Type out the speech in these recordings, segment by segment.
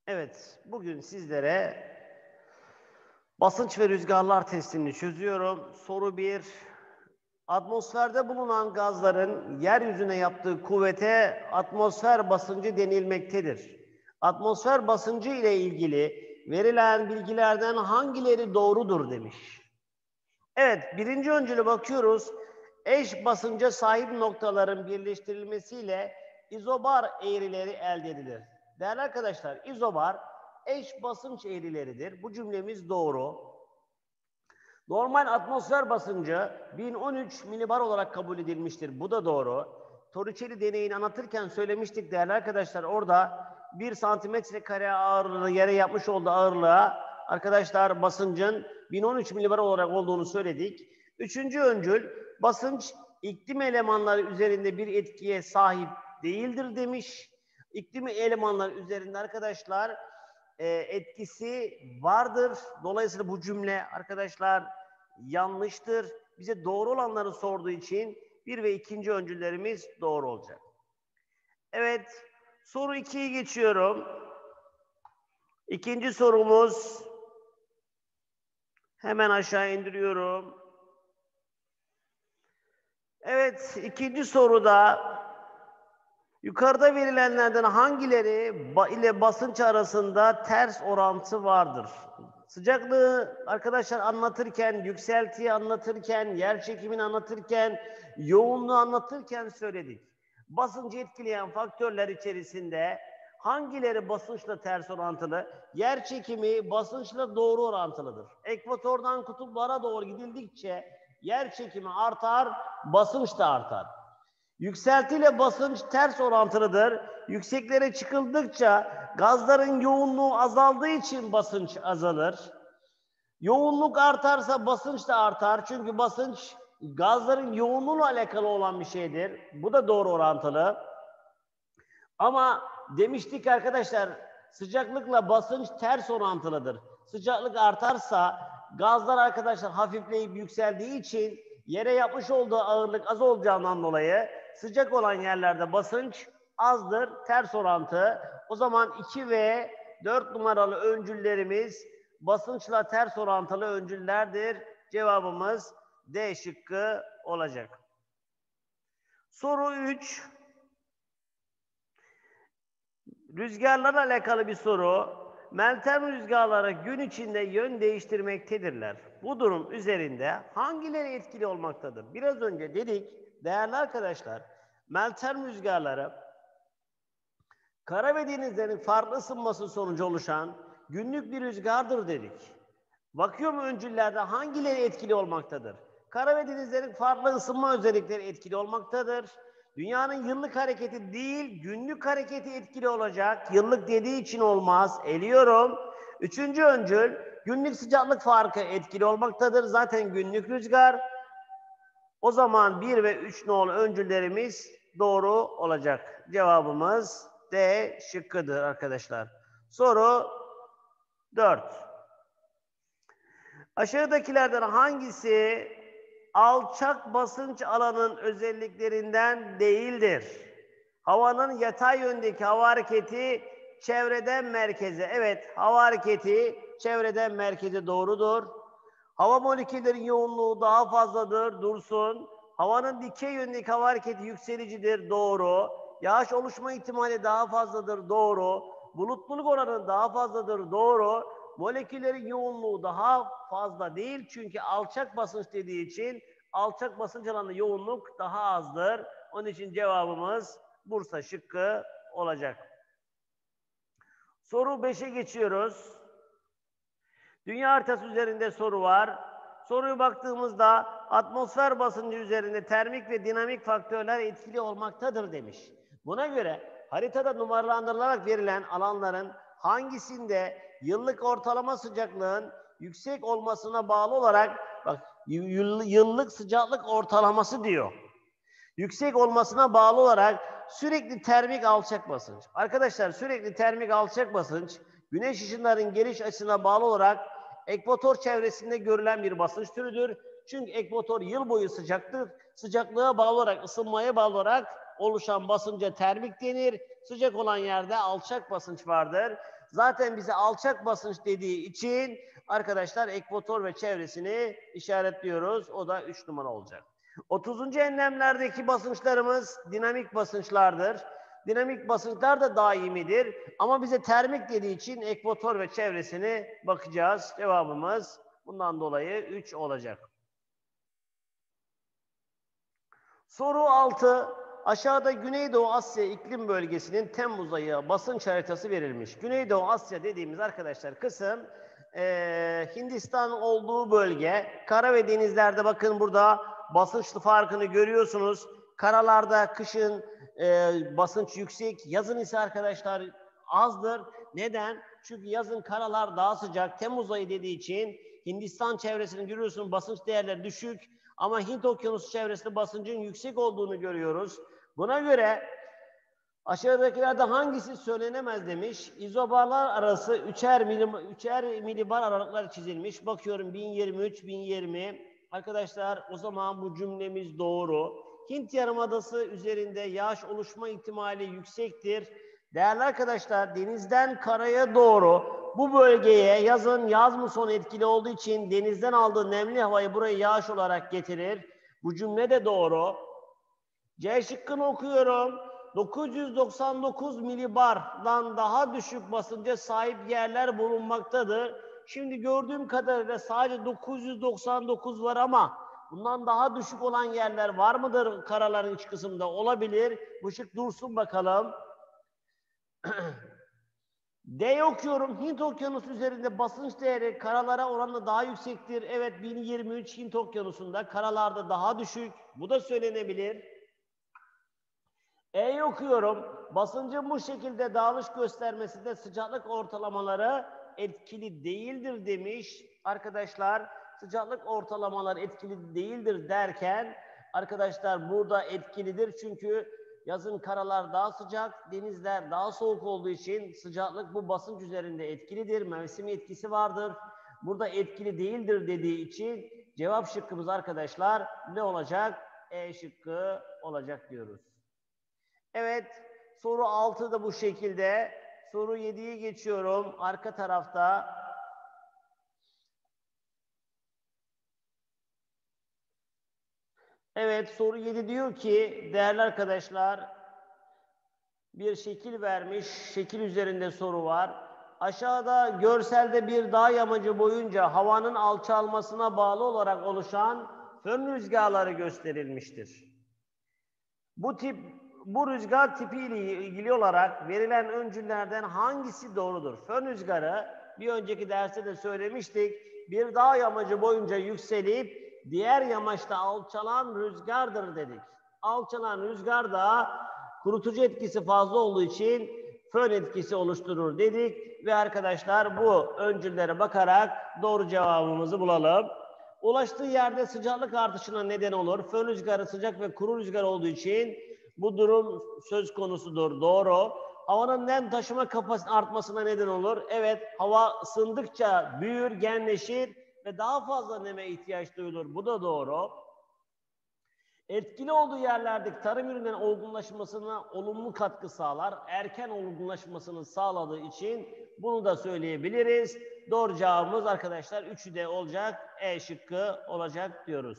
Evet, bugün sizlere basınç ve rüzgarlar testini çözüyorum. Soru 1. Atmosferde bulunan gazların yeryüzüne yaptığı kuvvete atmosfer basıncı denilmektedir. Atmosfer basıncı ile ilgili verilen bilgilerden hangileri doğrudur demiş. Evet, birinci öncüle bakıyoruz. Eş basınca sahip noktaların birleştirilmesiyle izobar eğrileri elde edilir. Değerli arkadaşlar, izobar eş basınç eğrileridir. Bu cümlemiz doğru. Normal atmosfer basıncı 1013 milibar olarak kabul edilmiştir. Bu da doğru. Torricelli deneyini anlatırken söylemiştik değerli arkadaşlar. Orada 1 santimetre kare ağırlığı yere yapmış olduğu ağırlığa arkadaşlar basıncın 1013 milibar olarak olduğunu söyledik. Üçüncü öncül basınç iklim elemanları üzerinde bir etkiye sahip değildir demiş. İklim elemanları üzerinde arkadaşlar etkisi vardır. Dolayısıyla bu cümle arkadaşlar yanlıştır. Bize doğru olanları sorduğu için 1 ve 2. öncüllerimiz doğru olacak. Evet, soru 2'yi geçiyorum. İkinci sorumuz, hemen aşağı indiriyorum. Evet, ikinci soruda yukarıda verilenlerden hangileri ile basınç arasında ters orantı vardır? Sıcaklığı arkadaşlar anlatırken, yükseltiyi anlatırken, yer çekimini anlatırken, yoğunluğu anlatırken söyledik. Basıncı etkileyen faktörler içerisinde hangileri basınçla ters orantılı? Yer çekimi basınçla doğru orantılıdır. Ekvatordan kutuplara doğru gidildikçe yer çekimi artar, basınç da artar. Yükseltiyle basınç ters orantılıdır. Yükseklere çıkıldıkça gazların yoğunluğu azaldığı için basınç azalır. Yoğunluk artarsa basınç da artar. Çünkü basınç gazların yoğunluğuyla alakalı olan bir şeydir. Bu da doğru orantılı. Ama demiştik arkadaşlar, sıcaklıkla basınç ters orantılıdır. Sıcaklık artarsa gazlar arkadaşlar hafifleyip yükseldiği için yere yapmış olduğu ağırlık az olacağından dolayı sıcak olan yerlerde basınç azdır, ters orantı. O zaman 2 ve 4 numaralı öncüllerimiz basınçla ters orantılı öncüllerdir. Cevabımız D şıkkı olacak. Soru 3. Rüzgarlarla alakalı bir soru. Meltem rüzgarları gün içinde yön değiştirmektedirler. Bu durum üzerinde hangileri etkili olmaktadır? Biraz önce dedik değerli arkadaşlar, meltem rüzgarları kara ve denizlerin farklı ısınması sonucu oluşan günlük bir rüzgardır dedik. Bakıyorum öncüllerde hangileri etkili olmaktadır? Kara ve denizlerin farklı ısınma özellikleri etkili olmaktadır. Dünyanın yıllık hareketi değil, günlük hareketi etkili olacak. Yıllık dediği için olmaz. Eliyorum. Üçüncü öncül, günlük sıcaklık farkı etkili olmaktadır. Zaten günlük rüzgar. O zaman 1 ve 3 nolu öncüllerimiz doğru olacak. Cevabımız D şıkkıdır arkadaşlar. Soru 4. Aşağıdakilerden hangisi alçak basınç alanın özelliklerinden değildir? Havanın yatay yöndeki hava hareketi çevreden merkeze. Evet, hava hareketi çevreden merkeze doğrudur. Hava moleküllerin yoğunluğu daha fazladır, dursun. Havanın dikey yöndeki hava hareketi yükselicidir, doğru. Yağış oluşma ihtimali daha fazladır, doğru. Bulutluluk oranı daha fazladır, doğru. Moleküllerin yoğunluğu daha fazla değil çünkü alçak basınç dediği için alçak basınç alanında yoğunluk daha azdır. Onun için cevabımız Bursa şıkkı olacak. Soru 5'e geçiyoruz. Dünya haritası üzerinde soru var. Soruya baktığımızda atmosfer basıncı üzerinde termik ve dinamik faktörler etkili olmaktadır demiş. Buna göre haritada numaralandırılarak verilen alanların hangisinde yıllık ortalama sıcaklığın yüksek olmasına bağlı olarak, bak yıllık sıcaklık ortalaması diyor. Yüksek olmasına bağlı olarak sürekli termik alçak basınç. Arkadaşlar sürekli termik alçak basınç güneş ışınlarının geliş açısına bağlı olarak ekvator çevresinde görülen bir basınç türüdür. Çünkü ekvator yıl boyu sıcaktır. Sıcaklığa bağlı olarak, ısınmaya bağlı olarak oluşan basınca termik denir. Sıcak olan yerde alçak basınç vardır. Zaten bize alçak basınç dediği için arkadaşlar ekvator ve çevresini işaretliyoruz. O da 3 numara olacak. 30. enlemlerdeki basınçlarımız dinamik basınçlardır. Dinamik basınçlar da daimidir. Ama bize termik dediği için ekvator ve çevresini bakacağız. Cevabımız bundan dolayı 3 olacak. Soru 6. Aşağıda Güneydoğu Asya iklim bölgesinin Temmuz ayı basınç haritası verilmiş. Güneydoğu Asya dediğimiz arkadaşlar kısım Hindistan olduğu bölge. Kara ve denizlerde bakın burada basınçlı farkını görüyorsunuz. Karalarda kışın basınç yüksek, yazın ise arkadaşlar azdır. Neden? Çünkü yazın karalar daha sıcak. Temmuz ayı dediği için Hindistan çevresini görüyorsunuz, basınç değerleri düşük. Ama Hint Okyanusu çevresinde basıncın yüksek olduğunu görüyoruz. Buna göre aşağıdakilerde hangisi söylenemez demiş. İzobarlar arası 3'er milibar aralıklar çizilmiş. Bakıyorum 1023, 1020. Arkadaşlar o zaman bu cümlemiz doğru. Hint Yarımadası üzerinde yağış oluşma ihtimali yüksektir. Değerli arkadaşlar denizden karaya doğru bu bölgeye yazın yaz muson etkili olduğu için denizden aldığı nemli havayı buraya yağış olarak getirir. Bu cümle de doğru. C şıkkını okuyorum. 999 milibardan daha düşük basınca sahip yerler bulunmaktadır. Şimdi gördüğüm kadarıyla sadece 999 var ama bundan daha düşük olan yerler var mıdır karaların iç kısmında? Olabilir. Bu şık dursun bakalım. D okuyorum. Hint Okyanusu üzerinde basınç değeri karalara oranla daha yüksektir. Evet 1023 Hint Okyanusu'nda karalarda daha düşük. Bu da söylenebilir. E okuyorum. Basıncın bu şekilde dağılış göstermesinde sıcaklık ortalamaları etkili değildir demiş. Arkadaşlar sıcaklık ortalamaları etkili değildir derken arkadaşlar burada etkilidir çünkü yazın karalar daha sıcak, denizler daha soğuk olduğu için sıcaklık bu basınç üzerinde etkilidir. Mevsim etkisi vardır. Burada etkili değildir dediği için cevap şıkkımız arkadaşlar ne olacak? E şıkkı olacak diyoruz. Evet, soru 6 da bu şekilde. Soru 7'yi geçiyorum. Arka tarafta. Evet, soru 7 diyor ki, değerli arkadaşlar, bir şekil vermiş. Şekil üzerinde soru var. Aşağıda görselde bir dağ yamacı boyunca havanın alçalmasına bağlı olarak oluşan fön rüzgarları gösterilmiştir. Bu rüzgar tipiyle ilgili olarak verilen öncüllerden hangisi doğrudur? Fön rüzgarı bir önceki derste de söylemiştik. Bir dağ yamacı boyunca yükselip diğer yamaçta alçalan rüzgardır dedik. Alçalan rüzgar da kurutucu etkisi fazla olduğu için fön etkisi oluşturur dedik. Ve arkadaşlar bu öncüllere bakarak doğru cevabımızı bulalım. Ulaştığı yerde sıcaklık artışına neden olur. Fön rüzgarı sıcak ve kuru rüzgar olduğu için bu durum söz konusudur. Doğru. Havanın nem taşıma kapasitesi artmasına neden olur. Evet, hava ısındıkça büyür, genleşir ve daha fazla neme ihtiyaç duyulur. Bu da doğru. Etkili olduğu yerlerdeki tarım ürünlerinin olgunlaşmasına olumlu katkı sağlar. Erken olgunlaşmasını sağladığı için bunu da söyleyebiliriz. Doğru cevabımız arkadaşlar 3'ü de olacak. E şıkkı olacak diyoruz.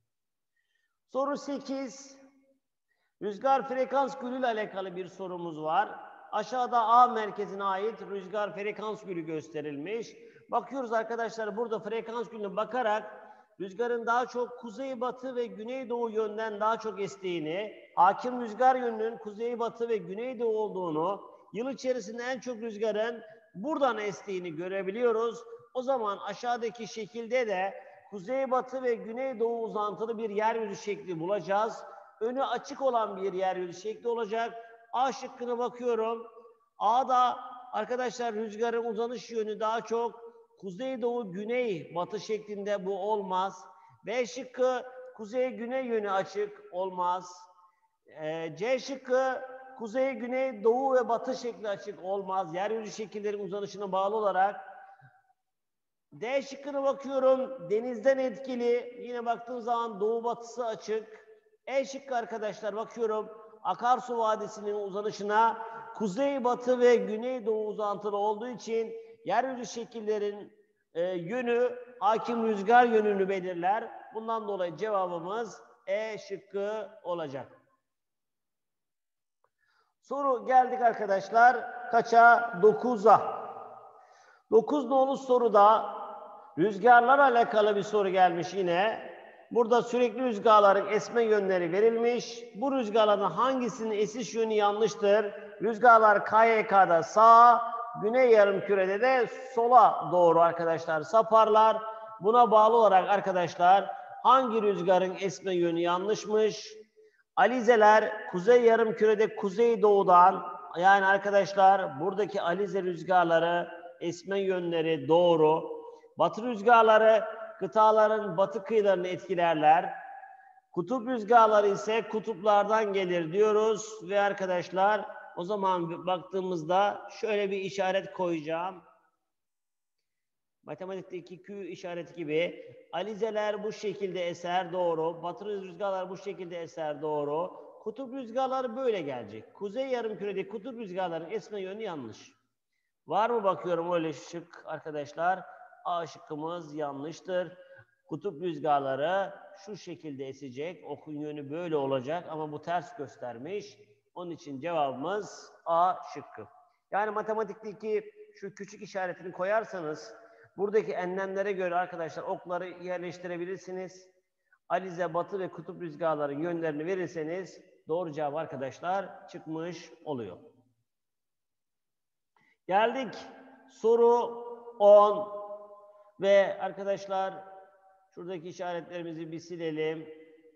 Soru 8. Rüzgar frekans gülü ile alakalı bir sorumuz var. Aşağıda A merkezine ait rüzgar frekans gülü gösterilmiş. Bakıyoruz arkadaşlar burada frekans gülüne bakarak rüzgarın daha çok kuzeybatı ve güneydoğu yönden daha çok estiğini, hakim rüzgar yönünün kuzeybatı ve güneydoğu olduğunu, yıl içerisinde en çok rüzgarın buradan estiğini görebiliyoruz. O zaman aşağıdaki şekilde de kuzeybatı ve güneydoğu uzantılı bir yeryüzü şekli bulacağız. Önü açık olan bir yeryüzü şekli olacak. A şıkkına bakıyorum. A'da arkadaşlar rüzgarın uzanış yönü daha çok kuzeydoğu güney batı şeklinde bu olmaz. B şıkkı kuzey güney yönü açık olmaz. C şıkkı kuzey güney doğu ve batı şekli açık olmaz. Yeryüzü şekillerin uzanışına bağlı olarak. D şıkkına bakıyorum. Denizden etkili. Yine baktığım zaman doğu batısı açık. E şıkkı arkadaşlar bakıyorum. Akarsu Vadisi'nin uzanışına kuzeybatı ve güneydoğu uzantılı olduğu için yeryüzü şekillerin yönü hakim rüzgar yönünü belirler. Bundan dolayı cevabımız E şıkkı olacak. Soru geldik arkadaşlar. Kaça? 9'a. 9 nolu soruda rüzgarlarla alakalı bir soru gelmiş yine. Burada sürekli rüzgarların esme yönleri verilmiş. Bu rüzgarların hangisinin esiş yönü yanlıştır? Rüzgarlar KYK'da sağa, güney yarımkürede de sola doğru arkadaşlar saparlar. Buna bağlı olarak arkadaşlar hangi rüzgarın esme yönü yanlışmış? Alizeler kuzey yarımkürede kuzeydoğudan, yani arkadaşlar buradaki alize rüzgarları esme yönleri doğru. Batı rüzgarları kıtaların batı kıyılarını etkilerler. Kutup rüzgarları ise kutuplardan gelir diyoruz ve arkadaşlar o zaman baktığımızda şöyle bir işaret koyacağım. Matematikteki Q işareti gibi alizeler bu şekilde eser doğru. Batı rüzgarlar bu şekilde eser doğru. Kutup rüzgarları böyle gelecek. Kuzey yarımkürede kutup rüzgarların esme yönü yanlış. Var mı bakıyorum öyle şık arkadaşlar? A şıkkımız yanlıştır. Kutup rüzgarları şu şekilde esecek. Okun yönü böyle olacak ama bu ters göstermiş. Onun için cevabımız A şıkkı. Yani matematikteki şu küçük işaretini koyarsanız buradaki enlemlere göre arkadaşlar okları yerleştirebilirsiniz. Alize, batı ve kutup rüzgarların yönlerini verirseniz doğru cevap arkadaşlar çıkmış oluyor. Geldik soru 10 ve arkadaşlar şuradaki işaretlerimizi bir silelim.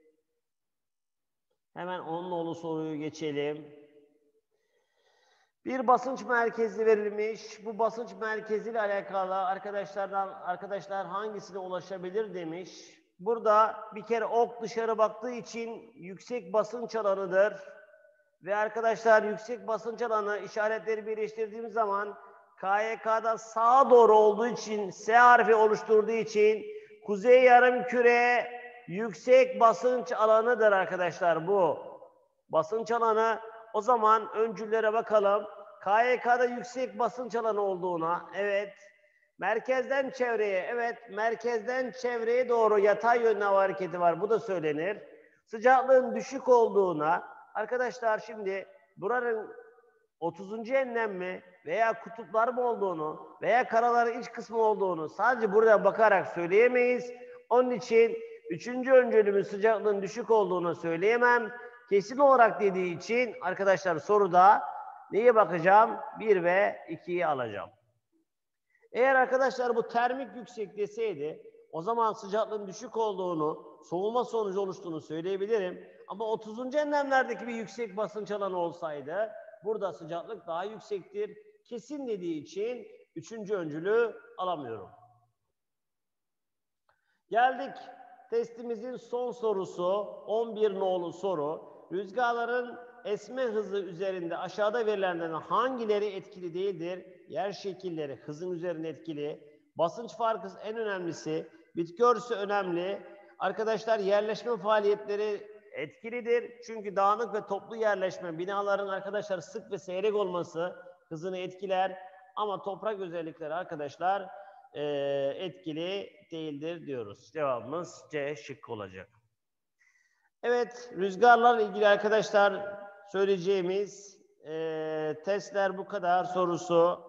Hemen 10 nolu soruyu geçelim. Bir basınç merkezi verilmiş. Bu basınç merkeziyle alakalı arkadaşlar hangisine ulaşabilir demiş. Burada bir kere ok dışarı baktığı için yüksek basınç alanıdır. Ve arkadaşlar yüksek basınç alanı işaretleri birleştirdiğimiz zaman KYK'da sağa doğru olduğu için S harfi oluşturduğu için kuzey yarımküre yüksek basınç alanıdır arkadaşlar bu. Basınç alanı o zaman öncüllere bakalım. KYK'da yüksek basınç alanı olduğuna, evet. Merkezden çevreye, evet. Merkezden çevreye doğru yatay yönlü hava hareketi var. Bu da söylenir. Sıcaklığın düşük olduğuna, arkadaşlar şimdi buranın 30. enlem mi veya kutuplar mı olduğunu veya karaların iç kısmı olduğunu sadece buraya bakarak söyleyemeyiz. Onun için 3. öncülümün sıcaklığın düşük olduğunu söyleyemem. Kesin olarak dediği için arkadaşlar soruda neye bakacağım? 1 ve 2'yi alacağım. Eğer arkadaşlar bu termik yüksek deseydi o zaman sıcaklığın düşük olduğunu, soğuma sonucu oluştuğunu söyleyebilirim. Ama 30. enlemlerdeki bir yüksek basınç alanı olsaydı burada sıcaklık daha yüksektir. Kesin dediği için 3. öncülü alamıyorum. Geldik testimizin son sorusu, 11 nolu soru. Rüzgarların esme hızı üzerinde aşağıda verilenlerden hangileri etkili değildir? Yer şekilleri hızın üzerinde etkili. Basınç farkı en önemlisi. Bitki örtüsü önemli. Arkadaşlar yerleşme faaliyetleri etkilidir. Çünkü dağınık ve toplu yerleşme, binaların arkadaşlar sık ve seyrek olması hızını etkiler. Ama toprak özellikleri arkadaşlar etkili değildir diyoruz. Cevabımız C şıkkı olacak. Evet, rüzgarlarla ilgili arkadaşlar söyleyeceğimiz testler bu kadar sorusu.